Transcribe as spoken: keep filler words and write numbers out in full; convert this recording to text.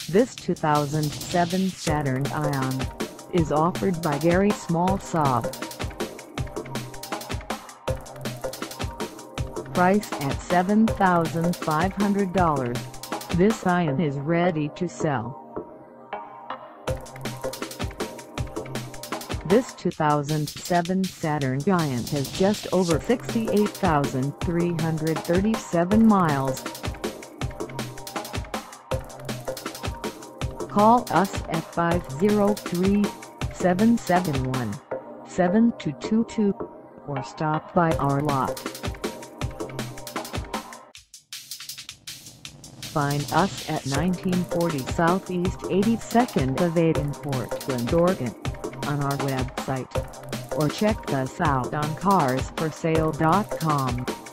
This two thousand seven Saturn Ion is offered by GARRY Small Saab. Priced at seven thousand five hundred dollars, this Ion is ready to sell. This two thousand seven Saturn Ion has just over sixty-eight thousand three hundred thirty-seven miles. Call us at five oh three, seven seven one, seven two two two or stop by our lot. Find us at nineteen forty Southeast eighty-second Avenue in Portland, Oregon, on our website, or check us out on cars for sale dot com.